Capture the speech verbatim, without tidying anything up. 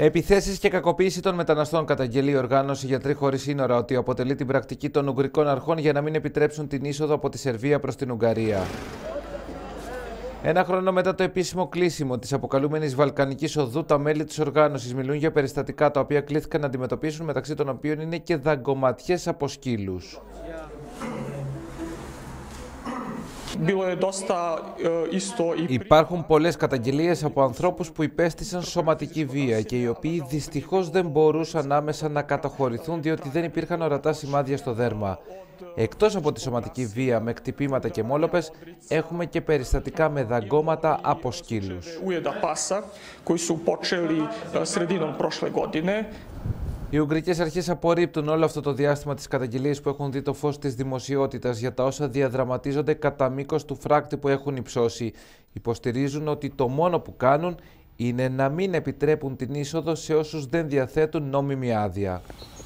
Επιθέσεις και κακοποίηση των μεταναστών καταγγελεί η οργάνωση Γιατροί Χωρίς Σύνορα ότι αποτελεί την πρακτική των Ουγγρικών αρχών για να μην επιτρέψουν την είσοδο από τη Σερβία προς την Ουγγαρία. Ένα χρόνο μετά το επίσημο κλείσιμο της αποκαλούμενης Βαλκανικής Οδού, τα μέλη της οργάνωσης μιλούν για περιστατικά τα οποία κλήθηκαν να αντιμετωπίσουν, μεταξύ των οποίων είναι και δαγκωματιές από σκύλους. Υπάρχουν πολλές καταγγελίες από ανθρώπους που υπέστησαν σωματική βία και οι οποίοι δυστυχώς δεν μπορούσαν άμεσα να καταχωρηθούν διότι δεν υπήρχαν ορατά σημάδια στο δέρμα. Εκτός από τη σωματική βία με κτυπήματα και μόλοπες, έχουμε και περιστατικά με δαγκώματα από σκύλους. Οι Ουγγρικές αρχές απορρίπτουν όλο αυτό το διάστημα τις καταγγελίες που έχουν δει το φως της δημοσιότητας για τα όσα διαδραματίζονται κατά μήκος του φράκτη που έχουν υψώσει. Υποστηρίζουν ότι το μόνο που κάνουν είναι να μην επιτρέπουν την είσοδο σε όσους δεν διαθέτουν νόμιμη άδεια.